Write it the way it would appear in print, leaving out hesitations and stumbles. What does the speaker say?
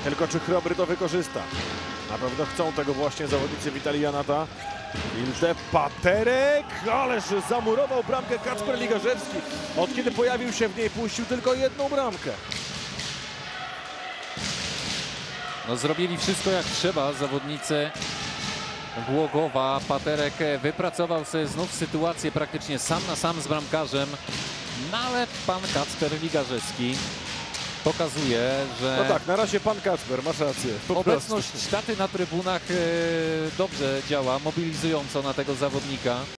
Tylko czy Chrobry to wykorzysta? Na pewno chcą tego właśnie zawodnicy Witalii Janata. Wilde Paterek, ależ zamurował bramkę Kacper Ligarzewski. Od kiedy pojawił się w niej, puścił tylko jedną bramkę. No, zrobili wszystko jak trzeba zawodnicy Głogowa. Paterek wypracował sobie znów sytuację praktycznie sam na sam z bramkarzem. No ale pan Kacper Ligarzewski pokazuje, że... No tak, na razie pan Kacper, masz rację. Obecność sztaty na trybunach dobrze działa, mobilizująco na tego zawodnika.